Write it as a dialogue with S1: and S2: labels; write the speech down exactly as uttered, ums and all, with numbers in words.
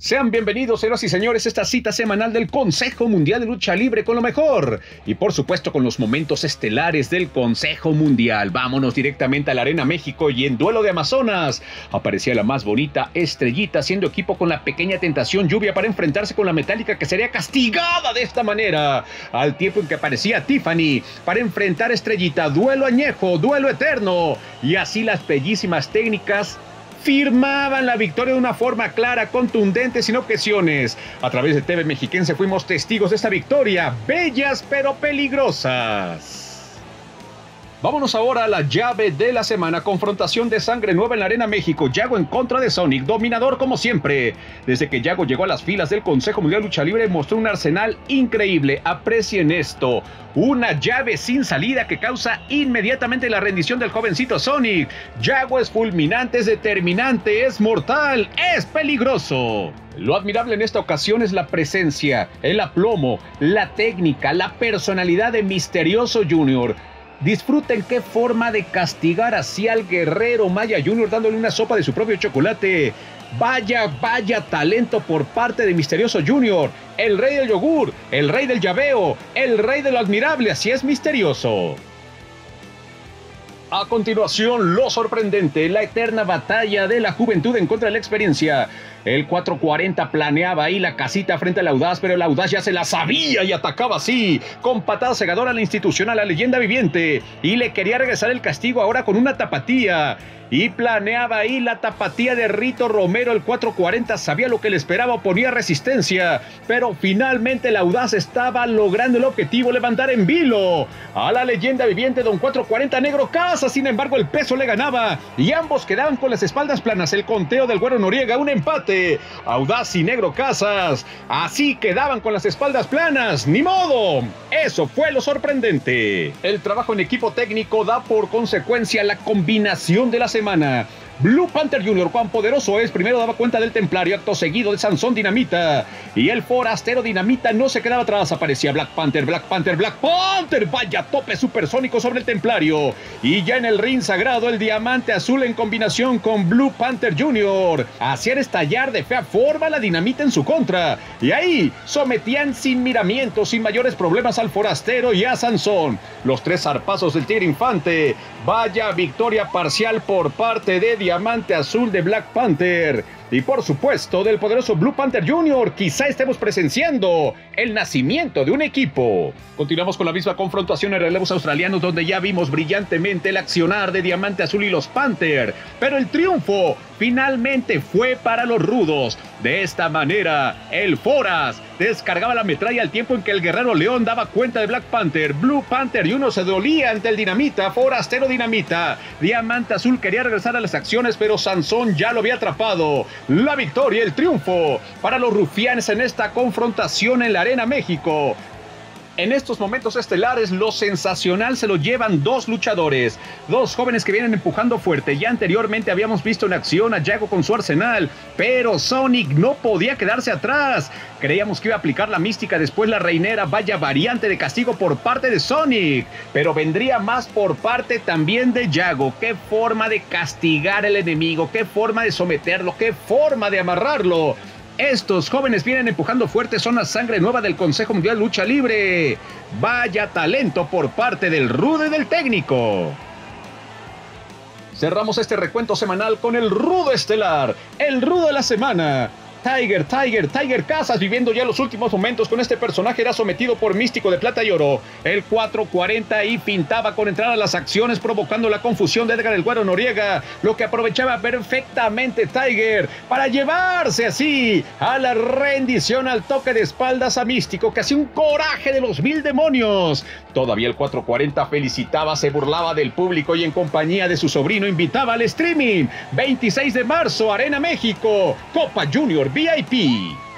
S1: Sean bienvenidos, señoras y señores, a esta cita semanal del Consejo Mundial de Lucha Libre con lo mejor. Y por supuesto con los momentos estelares del Consejo Mundial. Vámonos directamente a la Arena México y en Duelo de Amazonas aparecía la más bonita Estrellita haciendo equipo con la pequeña Tentación Lluvia para enfrentarse con la Metálica, que sería castigada de esta manera. Al tiempo en que aparecía Tiffany para enfrentar a Estrellita. Duelo añejo, duelo eterno. Y así las bellísimas técnicas firmaban la victoria de una forma clara, contundente, sin objeciones. A través de T V Mexiquense fuimos testigos de esta victoria, bellas pero peligrosas. Vámonos ahora a la llave de la semana. Confrontación de sangre nueva en la Arena México. Yago en contra de Sonic, dominador como siempre. Desde que Yago llegó a las filas del Consejo Mundial de Lucha Libre, mostró un arsenal increíble. Aprecien esto. Una llave sin salida que causa inmediatamente la rendición del jovencito Sonic. Yago es fulminante, es determinante, es mortal, es peligroso. Lo admirable en esta ocasión es la presencia, el aplomo, la técnica, la personalidad de Misterioso Junior. Disfruten qué forma de castigar así al guerrero Maya Junior, dándole una sopa de su propio chocolate. Vaya, vaya talento por parte de Misterioso Junior. El rey del yogur, el rey del llaveo, el rey de lo admirable, así es Misterioso. A continuación, lo sorprendente, la eterna batalla de la juventud en contra de la experiencia. El cuatro cuarenta planeaba ahí la casita frente al Audaz, pero el Audaz ya se la sabía y atacaba así, con patada cegadora a la institución, a la leyenda viviente, y le quería regresar el castigo ahora con una tapatía. Y planeaba ahí la tapatía de Rito Romero. El cuatro cuarenta sabía lo que le esperaba, ponía resistencia, pero finalmente el Audaz estaba logrando el objetivo, levantar en vilo a la leyenda viviente don cuatro cuarenta Negro Casas. Sin embargo, el peso le ganaba y ambos quedaban con las espaldas planas. El conteo del Güero Noriega, un empate. Audaz y Negro Casas así quedaban con las espaldas planas. ¡Ni modo! Eso fue lo sorprendente. El trabajo en equipo técnico da por consecuencia la combinación de la semana. Blue Panther Junior, cuán poderoso es, primero daba cuenta del Templario, acto seguido de Sansón Dinamita, y el Forastero Dinamita no se quedaba atrás, aparecía Black Panther, Black Panther, Black Panther, vaya tope supersónico sobre el Templario, y ya en el ring sagrado el Diamante Azul en combinación con Blue Panther Junior hacían estallar de fea forma la Dinamita en su contra, y ahí sometían sin miramientos, sin mayores problemas al Forastero y a Sansón. Los tres zarpazos del Tigre Infante, vaya victoria parcial por parte de Diamante Azul de Black Panther y por supuesto del poderoso Blue Panther Junior. Quizá estemos presenciando el nacimiento de un equipo. Continuamos con la misma confrontación en relevos australianos, donde ya vimos brillantemente el accionar de Diamante Azul y los Panther, pero el triunfo finalmente fue para los rudos. De esta manera, el Foras descargaba la metralla al tiempo en que el Guerrero León daba cuenta de Black Panther. Blue Panther y uno se dolía ante el Dinamita, Forastero Dinamita. Diamante Azul quería regresar a las acciones, pero Sansón ya lo había atrapado. La victoria, el triunfo para los rufianes en esta confrontación en la Arena México. En estos momentos estelares, lo sensacional se lo llevan dos luchadores, dos jóvenes que vienen empujando fuerte. Ya anteriormente habíamos visto en acción a Yago con su arsenal, pero Sonic no podía quedarse atrás. Creíamos que iba a aplicar la mística, después la reinera, vaya variante de castigo por parte de Sonic, pero vendría más por parte también de Yago. Qué forma de castigar al enemigo, qué forma de someterlo, qué forma de amarrarlo. Estos jóvenes vienen empujando fuerte, son la sangre nueva del Consejo Mundial de Lucha Libre. Vaya talento por parte del rudo y del técnico. Cerramos este recuento semanal con el rudo estelar, el rudo de la semana. Tiger, Tiger, Tiger Casas, viviendo ya los últimos momentos con este personaje, era sometido por Místico de Plata y Oro. El cuatro cuarenta y pintaba con entrar a las acciones, provocando la confusión de Edgar el Güero Noriega, lo que aprovechaba perfectamente Tiger para llevarse así a la rendición al toque de espaldas a Místico, que hacía un coraje de los mil demonios. Todavía el cuatro cuarenta felicitaba, se burlaba del público y en compañía de su sobrino invitaba al streaming. veintiséis de marzo, Arena México, Copa Junior V I P.